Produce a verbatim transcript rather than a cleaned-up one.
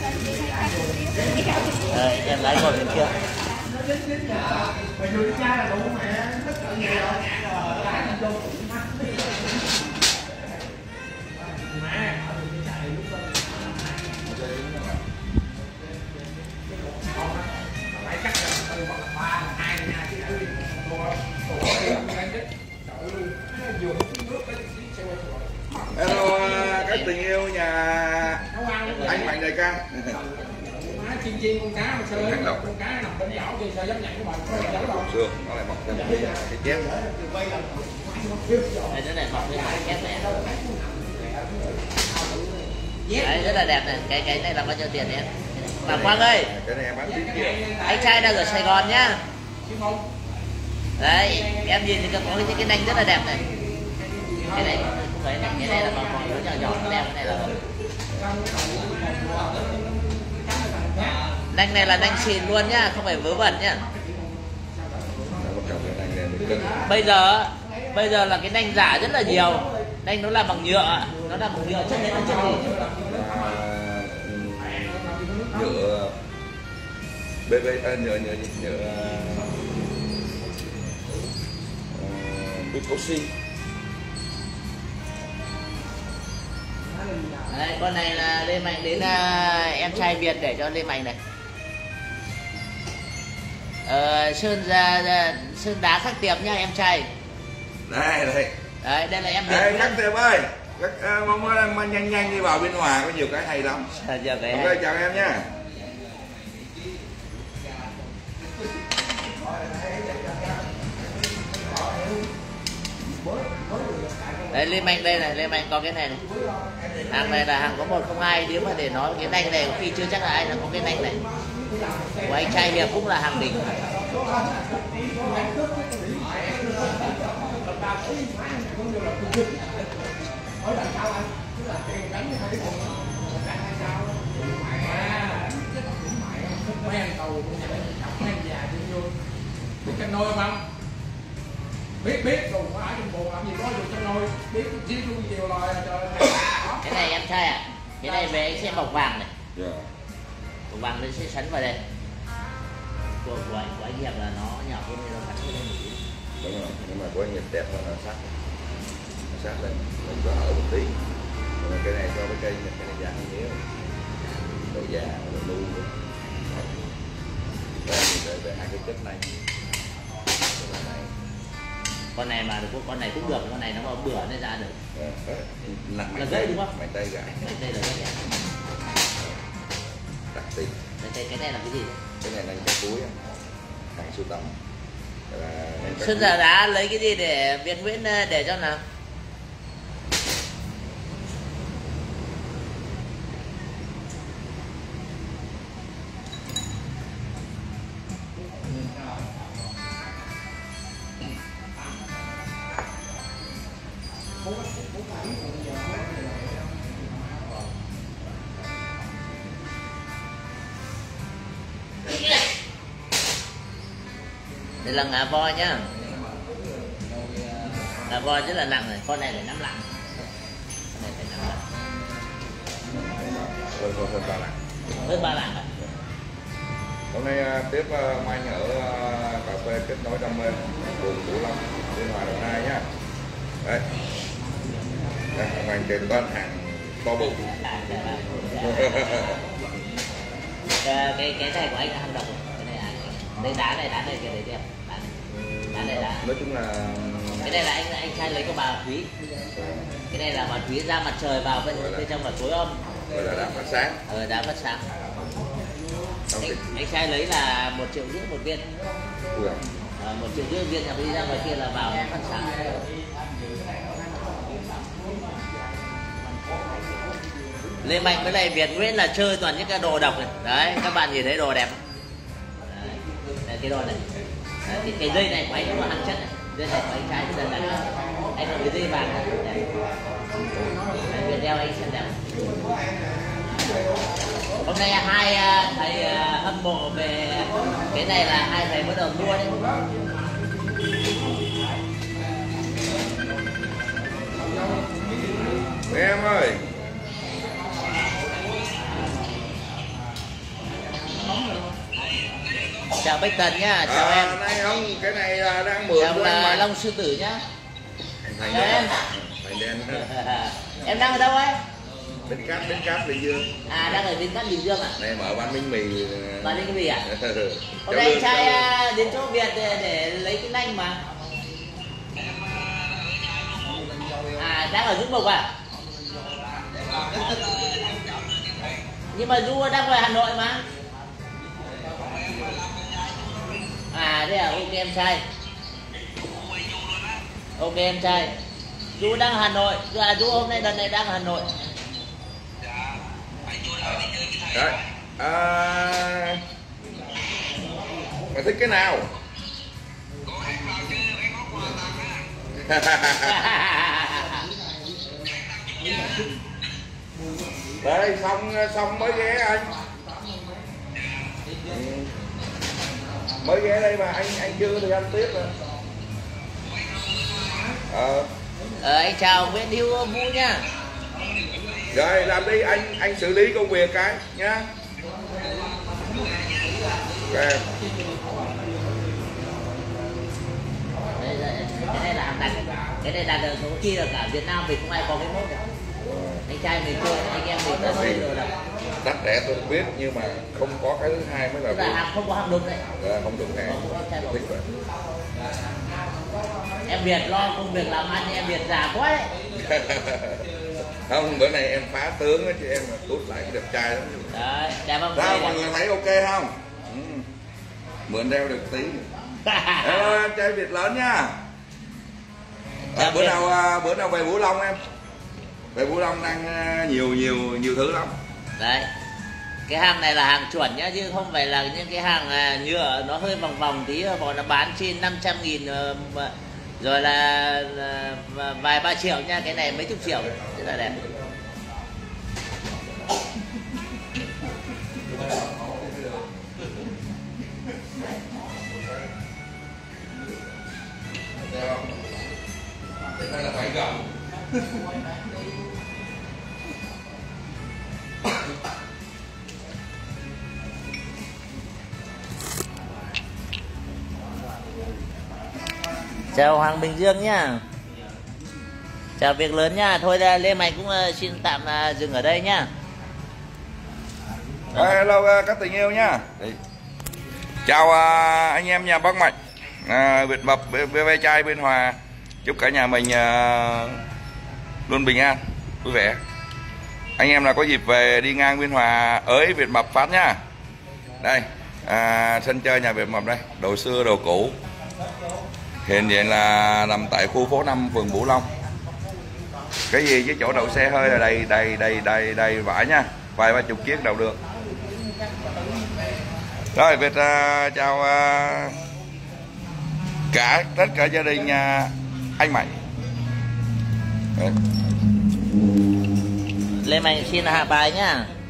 Rồi, em lái ngồi bên kia. Hello các tình yêu nhà anh Mạnh Đại ca. Chiên chiên con cá mà sơ con cá nằm bên giỏ thì sao dám nhận của mình Sương nó lại bọc thêm cái chép. Đây cái này bọc cái chép này. Đấy, rất là đẹp này. Cái cái này là bao nhiêu tiền em? Bà Quang ơi, cái này em bán chín triệu. anh trai đang ở Sài Gòn nhá. Đấy, em nhìn thì có cái cái nanh rất là đẹp này. Cái này không phải này, cái này là còn còn nhỏ nhỏ đẹp, cái này là nanh này là nanh xịn luôn nhá, không phải vớ vẩn nhá. Bây giờ bây giờ là cái nanh giả rất là nhiều. Nanh nó làm bằng nhựa, nó làm bằng nhựa, chất đấy là chất gì? Nhựa bê bê à, nhựa nhựa gì? Nhựa Bicosi. Đấy, con này là Lê Mạnh đến uh, em trai Việt để cho Lê Mạnh này. Ờ, sơn ra, ra sơn đá khắc tiệp nhá em trai. Đây đây. Đấy, đây là em Việt. Đây, khắc tiệp ơi. Các uh, mong uh, nhanh nhanh đi vào bên ngoài có nhiều cái hay lắm. Giờ cái Ok, chào em nhá. Đấy, Lê Mạnh đây này, Lê Mạnh có cái này này. Hàng này là hàng có một không hai, nếu mà để nói cái nanh này khi chưa chắc là ai là có cái nanh này. Của anh trai Hiệp cũng là hàng đỉnh. biết canh nôi không? Biết biết cùng có ở trong buồn làm gì có dù trong nôi biết chiếc luôn chiều rồi trời. Cái này em trai ạ. À? Cái này về anh sẽ bọc vàng này. Yeah. Bọc vàng nó sẽ sắn vào đây. Của, của anh của anh Hiệp là nó nhỏ hơn nên nó sắn hơn một tí. Đúng rồi, nhưng mà của anh Hiệp đẹp hơn là sát. Nó sát lên, mình có ở một tí. Còn cái này so với cây này, cái này già hơn nhiều. Độ già, độ lưu nữa. Đây thì để, để hai cái chất này. Con này mà được, con này cũng được, con này nó mà bữa nó ra được. À, là là gãy đúng không? Mạnh tay gãy. Mạnh tay là gãy. Đặc tính. Cái, cái này là cái gì? Cái này là cái túi hàng sưu tầm. Sơn Giả Đá lấy cái gì để Việt Nguyễn để cho nào? Đây là ngà voi nhá. Ngà voi rất là nặng này, con này phải năm lạng. Con này phải năm lạng. Hơn hơn hơn ba lạng. Hơn ba lạng à? Hôm nay uh, tiếp uh, Anh ở uh, cà phê kết nối đam mê đường Cửu Long, Biên Hòa Đồng Nai nhá. Đấy. Đây, Anh trên con hàng to bự. cái cái này của anh là hàng độc. Cái này anh. Đây đá này, đá này cái đấy đẹp. Đá này. Đá này đá. Nói chung là cái này là anh anh trai lấy của bà Thúy. Cái này là bà Thúy ra mặt trời vào bên bên trong là tối âm. Gọi là đá phát sáng. Ờ, đá phát sáng. Anh, anh trai lấy là một triệu rưỡi một viên. À, một triệu rưỡi viên là đi ra ngoài kia là vào nó phát sáng. Lê Mạnh với lại Việt Nguyễn là chơi toàn những cái đồ độc này. Đấy, các bạn nhìn thấy đồ đẹp. Đấy, đây, cái đồ này. Đấy, cái, cái dây này của anh cũng là hàng chất này. Dây này của anh trai rất là đẹp. Anh còn cái dây vàng này. Đấy. Đấy, Việt đeo anh xem đẹp. Hôm nay hai thầy hâm mộ về cái này là hai thầy bắt đầu mua đấy. Em ơi. chào Bách Tần nhá, chào à, em. này không, cái này là đang mượn Chào của anh là Mạnh. Long Sư Tử nhá. Thành Chào em. Thành đen. Em đang ở đâu ấy? Bến Cát, Bến Cát Bình Dương. À, đang ở Bến Cát Bình Dương ạ. Này mở bán bánh mì. Bán bánh mì à? Hôm Cháu nay anh Lương, trai cháu à, đến chỗ Việt để, để lấy cái nanh mà. À, đang ở Dũng Mộc à? Nhưng mà Du đang về Hà Nội mà. À, thế à, ok em trai. Ok em trai. Du đang ở Hà Nội. À, Du hôm nay đợt này đang ở Hà Nội. Đấy. À... Mày thích cái nào? Đây, xong xong mới ghé anh. Ừ. Mới ghé đây mà anh anh chưa thì ăn tiếp rồi. Ờ. Ờ, anh chào Nguyễn Hữu Vũ nha. Rồi làm đi, anh anh xử lý công việc cái nhá. Okay. Đây, đây, cái này là đặt, cái này đặt được có khi là cả Việt Nam mình không ai có cái mốt này. Anh trai mình chơi, anh em mình đã chơi rồi đó. Đắt rẻ tôi biết nhưng mà không có cái thứ hai mới là Tức là hàng không có hàng đúng đấy. Dạ, không được hàng. Thích vậy. Em Việt lo công việc làm ăn, em Việt già quá đấy. Không, bữa nay em phá tướng á chứ em là tút lại cái đẹp trai lắm. Đấy, đẹp không? Sao mọi người thấy ok không? Ừ. Mượn đeo được tí. Em ơi, em trai Việt lớn nha. À, bữa nào bữa nào về Vũ Long em. Về Vũ Long đang nhiều nhiều nhiều thứ lắm. Đấy. Cái hàng này là hàng chuẩn nhá, chứ không phải là những cái hàng nhựa nó hơi vòng vòng tí, bọn nó bán trên năm trăm nghìn rồi là, là vài ba triệu nha, cái này mấy chục triệu rất là đẹp. Đây là phải gầm. Chào Hoàng Bình Dương nhá. Chào Việc Lớn nha. Thôi Lê Mạnh cũng uh, xin tạm uh, dừng ở đây nhá. À, hello các tình yêu nhá. Chào uh, anh em nhà bác Mạnh, uh, Việt Mập, bê vê Trai Biên Hòa. Chúc cả nhà mình uh, luôn bình an, vui vẻ. Anh em là có dịp về đi ngang Biên Hòa ới Việt Mập phát nhá. Đây, à, sân chơi nhà Việt Mập đây, đồ xưa đồ cũ. Hiện vậy là nằm tại khu phố năm phường Vũ Long. Cái gì với chỗ đậu xe hơi là đầy đầy đầy đầy đầy vải nha, vài ba chục chiếc đậu được. Rồi Việt uh, chào uh, cả tất cả gia đình uh, anh Mạnh. Đấy. Lê Mạnh xin hạ bài nhá.